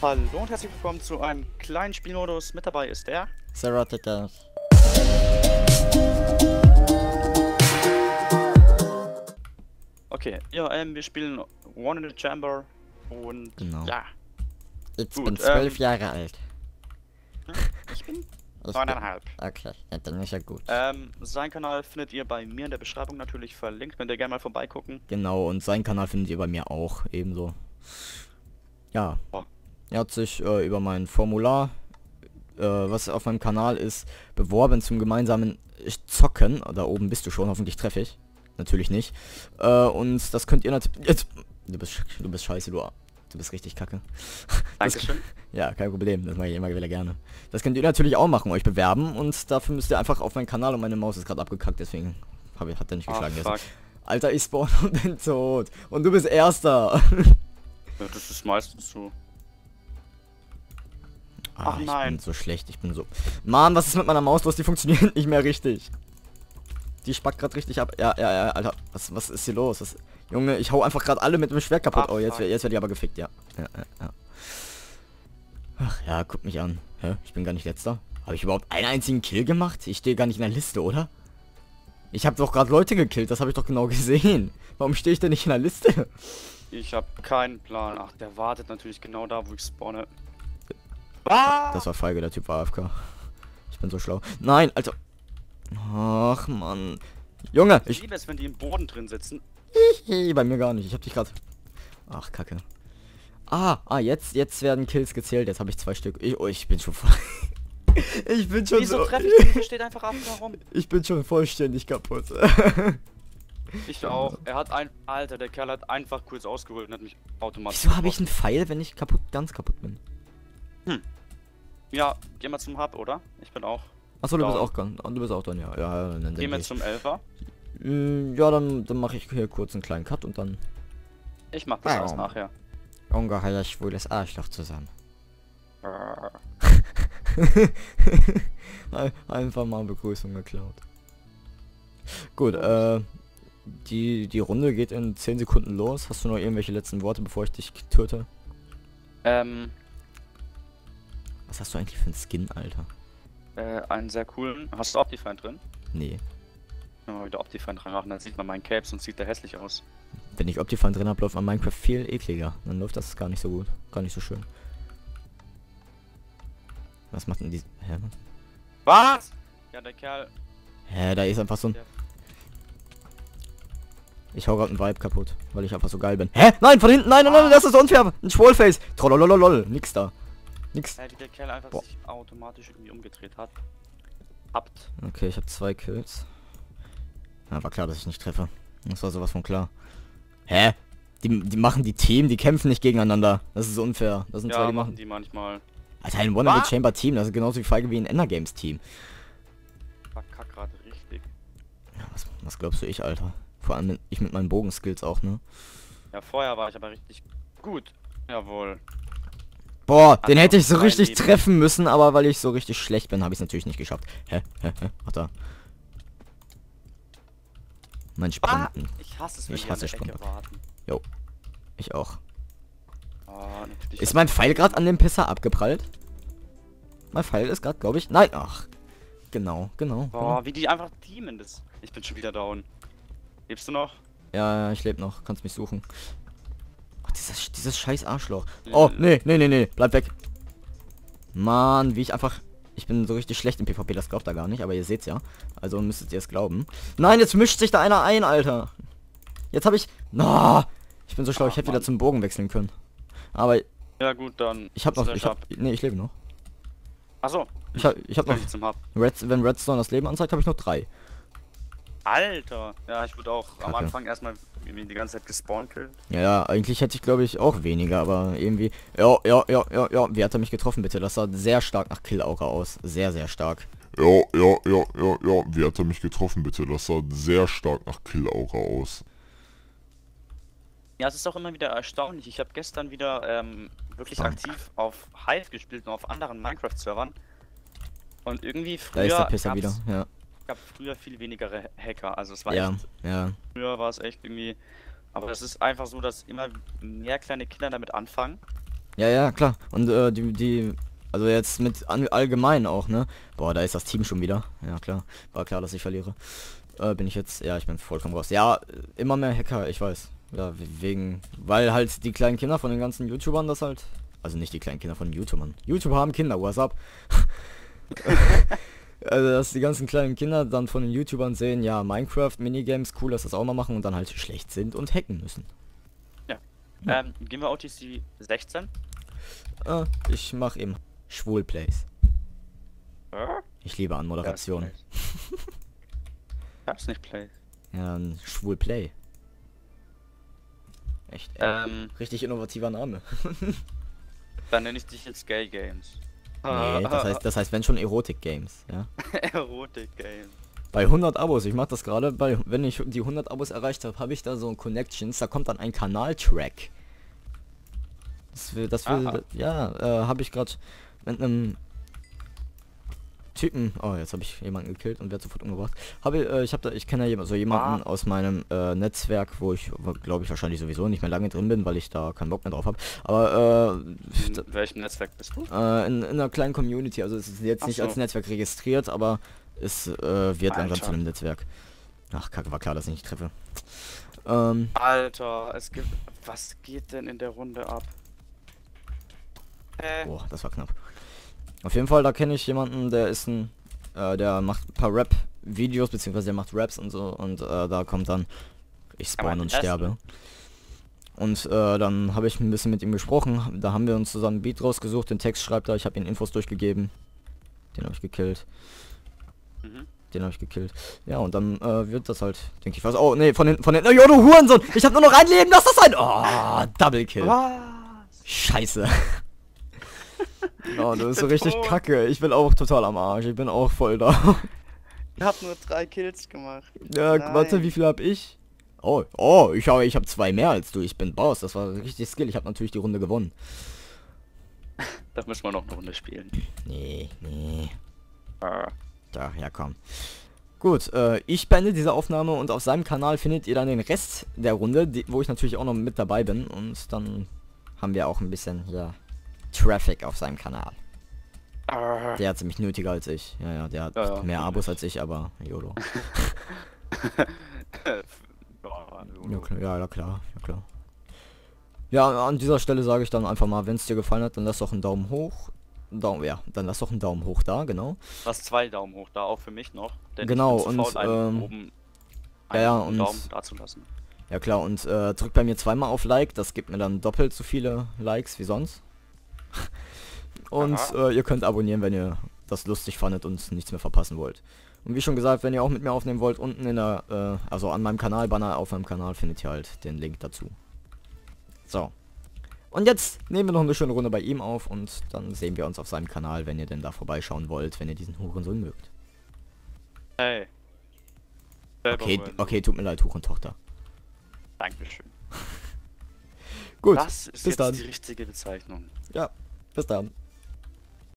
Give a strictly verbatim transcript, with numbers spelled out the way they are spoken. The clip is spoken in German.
Hallo und herzlich willkommen zu einem kleinen Spielmodus. Mit dabei ist der Serotica. Okay, ja, ähm, wir spielen One in the Chamber und Genau. ja. Ich Gut, bin zwölf ähm, Jahre alt. Ich bin Ich neuneinhalb. bin, okay, ja, dann ist ja gut. Ähm, sein Kanal findet ihr bei mir in der Beschreibung natürlich verlinkt. Könnt ihr gerne mal vorbeigucken. Genau, und seinen Kanal findet ihr bei mir auch ebenso. Ja. Oh. Er hat sich äh, über mein Formular, äh, was auf meinem Kanal ist, beworben zum gemeinsamen Zocken. Da oben bist du schon, hoffentlich treffe ich. Natürlich nicht. Äh, und das könnt ihr natürlich... Jetzt... Du bist, du bist scheiße, du... Du bist richtig kacke. Dankeschön. Ja, kein Problem. Das mache ich immer wieder gerne. Das könnt ihr natürlich auch machen, euch bewerben. Und dafür müsst ihr einfach auf meinen Kanal, und meine Maus ist gerade abgekackt, deswegen hab ich, hat er nicht geschlagen. Ah, fuck. Alter, ich spawn und bin tot. Und du bist Erster. Ja, das ist meistens so. Ah, Ach ich nein. bin so schlecht, ich bin so... Mann, was ist mit meiner Maus los? Die funktioniert nicht mehr richtig. Die spackt gerade richtig ab. Ja, ja, ja, Alter. Was, was ist hier los? Was... Junge, ich hau einfach gerade alle mit dem Schwert kaputt. Ach, oh, jetzt, fuck. jetzt werde ich aber gefickt, ja. Ja, ja, ja. Ach ja, guck mich an. Hä? Ich bin gar nicht letzter. Habe ich überhaupt einen einzigen Kill gemacht? Ich stehe gar nicht in der Liste, oder? Ich habe doch gerade Leute gekillt, das habe ich doch genau gesehen. Warum stehe ich denn nicht in der Liste? Ich habe keinen Plan. Ach, der wartet natürlich genau da, wo ich spawne. Ah! Das war feige, der Typ war A F K. Ich bin so schlau. Nein, Alter. Ach, Mann. Junge, Ich ich... liebe es, wenn die im Boden drin sitzen. Bei mir gar nicht. Ich hab dich gerade... Ach, Kacke. Ah, ah, jetzt, jetzt werden Kills gezählt. Jetzt habe ich zwei Stück. Ich, oh, ich bin schon voll... ich bin schon Wieso so... treffe ich den? Steht einfach ab, warum? Ich bin schon vollständig kaputt. Ich auch. Er hat ein... Alter, der Kerl hat einfach kurz ausgeholt und hat mich automatisch... Wieso habe ich getroffen. einen Pfeil, wenn ich kaputt, ganz kaputt bin? Ja, gehen wir zum Hub, oder? Ich bin auch. Achso, du bist Down. auch ganz... Du bist auch dann, ja. Ja, dann Gehen denke wir ich. zum Elfer. Mm, Ja, dann, dann mache ich hier kurz einen kleinen Cut und dann... Ich mach das alles Wow. nachher. Ungeheuer schwules Arschloch zusammen. Brrr. Einfach mal Begrüßung geklaut. Gut, äh, die, die Runde geht in zehn Sekunden los. Hast du noch irgendwelche letzten Worte, bevor ich dich töte? Ähm, Was hast du eigentlich für einen Skin, Alter? äh, einen sehr coolen. Hast du Optifine drin? Nee. Mal wieder Optifine dran machen, dann sieht man meinen Capes und sieht der hässlich aus. Wenn ich Optifine drin habe, läuft an Minecraft viel ekliger. Dann läuft das gar nicht so gut. Gar nicht so schön. Was macht denn die... Hä? Was? Ja, der Kerl. Hä, da ist einfach so ein... Der, Ich hau grad einen Vibe kaputt, weil ich einfach so geil bin. Hä? Nein, von hinten! Nein, nein, nein, das ist unfair! Ein Schwollface! Trollolololol. Nix da. Nix. äh, wie der Kerl einfach Boah. sich automatisch irgendwie umgedreht hat. Habt. Okay, ich habe zwei Kills. Ja, war klar, dass ich nicht treffe. Das war sowas von klar. Hä? Die, die machen die Team, die kämpfen nicht gegeneinander. Das ist unfair. Das sind zwei, Ja, die machen machen. die manchmal. Alter, ein One in the Chamber Team, das ist genauso wie feige wie ein Ender Games Team. Verkack gerade richtig. Ja, was, was glaubst du ich, Alter? Vor allem mit, ich mit meinen Bogenskills auch, ne? Ja, vorher war ich aber richtig gut. Jawohl. Boah, Hat den noch hätte ich so zwei richtig Leben. treffen müssen, aber weil ich so richtig schlecht bin, habe ich es natürlich nicht geschafft. Hä? Hä? Hä? Ach da. Mein Ah, Sprinten. ich hasse es, wenn Ich die an hasse der Ecke Sprinter. warten. Ich auch. Ah, natürlich Ist hat- mein Pfeil gerade an dem Pisser abgeprallt? Mein Pfeil ist gerade, glaube ich... Nein! Ach. Genau, genau. genau. Boah, wie die einfach teamen das. Ich bin schon wieder down. Lebst du noch? Ja, ja, ich lebe noch. Kannst mich suchen. Oh, dieses, dieses scheiß Arschloch. Oh, L- nee, nee, nee, nee. Bleib weg. Mann, wie ich einfach... Ich bin so richtig schlecht im PvP, das glaubt er gar nicht, aber ihr seht's ja. Also müsstet ihr es glauben. Nein, jetzt mischt sich da einer ein, Alter. Jetzt habe ich... No, ich bin so schlau, Ach, ich hätte wieder Mann. zum Bogen wechseln können. Aber Ja gut, dann. ich habe noch... slash Ich hab, ab. nee, ich lebe noch. Achso. Ich habe ich hab noch... Ich zum Hub. Red, wenn Redstone das Leben anzeigt, habe ich noch drei. Alter! Ja, ich wurde auch am Kacke. Anfang erstmal irgendwie die ganze Zeit gespawnt killen. Ja, ja, eigentlich hätte ich glaube ich auch weniger, aber irgendwie... Ja, ja, ja, ja, ja. Wie hat er mich getroffen, bitte? Das sah sehr stark nach Kill-Aura aus. Sehr, sehr stark. Ja, ja, ja, ja, ja. Wie hat er mich getroffen, bitte? Das sah sehr stark nach Kill-Aura aus. Ja, es ist auch immer wieder erstaunlich. Ich habe gestern wieder ähm, wirklich Dank. aktiv auf Hive gespielt und auf anderen Minecraft-Servern. Und irgendwie Da früher ist der Pisser gab's- wieder. Ja, gab früher viel weniger Hacker. Also es war ja, echt, ja. früher war es echt irgendwie. Aber es ist einfach so, dass immer mehr kleine Kinder damit anfangen. Ja, ja, klar. Und äh, die, die, also jetzt mit an, allgemein auch, ne? Boah, da ist das Team schon wieder. Ja, klar. War klar, dass ich verliere. Äh, bin ich jetzt, ja, ich bin vollkommen raus. Ja, immer mehr Hacker, ich weiß. Ja, wegen, weil halt die kleinen Kinder von den ganzen YouTubern das halt, also nicht die kleinen Kinder von YouTubern. YouTuber haben Kinder, what's up? Also, dass die ganzen kleinen Kinder dann von den YouTubern sehen, ja, Minecraft, Minigames, cool, dass das auch mal machen und dann halt schlecht sind und hacken müssen. Ja. Ja. Ähm, gehen wir O T C sechzehn? Äh, ich mach eben Schwulplays. Äh? Ich liebe an Moderation. Gab's nicht Play. Ja, ein Schwulplay. Echt, ey. Ähm, Richtig innovativer Name. dann nenne ich dich jetzt Gay Games. Nee, das heißt, das heißt, wenn schon Erotik-Games, ja. Erotik Games. Bei hundert Abos, ich mach das gerade, bei, wenn ich die hundert Abos erreicht habe, habe ich da so Connections, da kommt dann ein Kanal-Track. Das will, das will, Aha. ja, äh, habe ich gerade mit einem Typen, oh, jetzt habe ich jemanden gekillt und werde sofort umgebracht. Habe, äh, ich habe da, ich kenne ja jemand, so jemanden Ah. aus meinem äh, Netzwerk, wo ich, glaube ich, wahrscheinlich sowieso nicht mehr lange drin bin, weil ich da keinen Bock mehr drauf habe. Aber, äh, In welchem Netzwerk bist du? äh, in, in einer kleinen Community, also es ist jetzt Ach nicht so. als Netzwerk registriert, aber es äh, wird langsam Alter. zu einem Netzwerk. Ach, kacke, war klar, dass ich nicht treffe. Ähm, Alter, es gibt... Was geht denn in der Runde ab? Hä? boah, das war knapp. Auf jeden Fall, da kenne ich jemanden, der ist ein, äh, der macht ein paar Rap-Videos, beziehungsweise der macht Raps und so, und äh, da kommt dann, ich spawn Aber und das- sterbe. Und äh, dann habe ich ein bisschen mit ihm gesprochen, da haben wir uns zusammen ein Beat rausgesucht, den Text schreibt er, ich habe ihm Infos durchgegeben. Den habe ich gekillt. Mhm. Den habe ich gekillt. Ja, und dann äh, wird das halt, denke ich, was. Oh, nee, von den, von den, oh, jo, du Hurensohn! Ich habe nur noch ein Leben, lass das sein! Oh, Double Kill. Was? Scheiße. Oh, das ist so bin richtig tot. kacke. Ich bin auch total am Arsch. Ich bin auch voll da. Ich hab nur drei Kills gemacht. Ja, Nein. warte, wie viel hab ich? Oh, oh, ich habe ich hab zwei mehr als du. Ich bin Boss. Das war richtig Skill. Ich habe natürlich die Runde gewonnen. Da müssen wir noch eine Runde spielen. Nee, nee. Äh, Da, ja komm. Gut, äh, ich beende diese Aufnahme und auf seinem Kanal findet ihr dann den Rest der Runde, die, wo ich natürlich auch noch mit dabei bin. Und dann haben wir auch ein bisschen, ja, Traffic auf seinem Kanal. äh, Der hat ziemlich nötiger als ich. Ja, ja, der hat Ja, ja, mehr natürlich. Abos als ich, aber YOLO. Ja, klar, ja, ja, klar, ja, klar. Ja, an dieser Stelle sage ich dann einfach mal, wenn es dir gefallen hat, dann lass doch einen Daumen hoch. Daumen, ja, dann lass doch einen Daumen hoch da, genau. Du hast zwei Daumen hoch da, auch für mich noch. Denn Genau, ich bin zu und, faul, einen ähm, oben ja, ja, einen und- Daumen da zu lassen. Ja klar, und äh, drückt bei mir zweimal auf Like, das gibt mir dann doppelt so viele Likes wie sonst. Und Aha. äh, ihr könnt abonnieren, wenn ihr das lustig fandet und nichts mehr verpassen wollt. Und wie schon gesagt, wenn ihr auch mit mir aufnehmen wollt, unten in der, äh, also an meinem Kanal, Banner auf meinem Kanal, findet ihr halt den Link dazu. So. Und jetzt nehmen wir noch eine schöne Runde bei ihm auf und dann sehen wir uns auf seinem Kanal, wenn ihr denn da vorbeischauen wollt, wenn ihr diesen Hurensohn mögt. Hey. Selber Okay, Hurensohn. okay, tut mir leid, Hurentochter. Dankeschön. Gut, Das ist bis jetzt dann. die richtige Bezeichnung. Ja, bis dann.